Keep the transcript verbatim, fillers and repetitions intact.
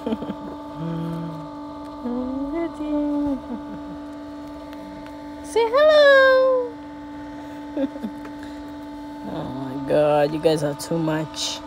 Say hello. Oh my god, you guys are too much.